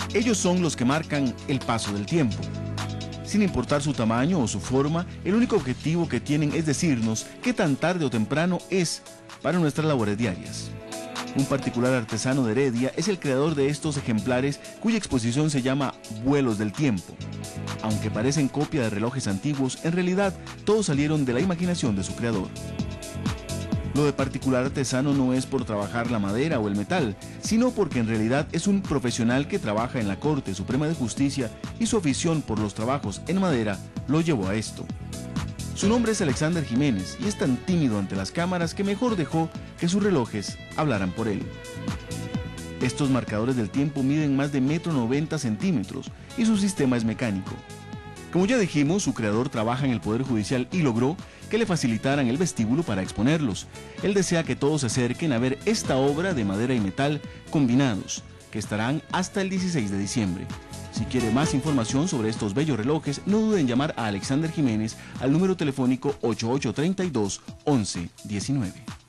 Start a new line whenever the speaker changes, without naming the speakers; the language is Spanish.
Ellos son los que marcan el paso del tiempo. Sin importar su tamaño o su forma, el único objetivo que tienen es decirnos qué tan tarde o temprano es para nuestras labores diarias. Un particular artesano de Heredia es el creador de estos ejemplares cuya exposición se llama Vuelos del Tiempo. Aunque parecen copia de relojes antiguos, en realidad todos salieron de la imaginación de su creador. Lo de particular artesano no es por trabajar la madera o el metal, sino porque en realidad es un profesional que trabaja en la Corte Suprema de Justicia y su afición por los trabajos en madera lo llevó a esto. Su nombre es Alexander Jiménez y es tan tímido ante las cámaras que mejor dejó que sus relojes hablaran por él. Estos marcadores del tiempo miden más de 1,90 m y su sistema es mecánico. Como ya dijimos, su creador trabaja en el Poder Judicial y logró que le facilitaran el vestíbulo para exponerlos. Él desea que todos se acerquen a ver esta obra de madera y metal combinados, que estarán hasta el 16 de diciembre. Si quiere más información sobre estos bellos relojes, no duden en llamar a Alexander Jiménez al número telefónico 8832 1119.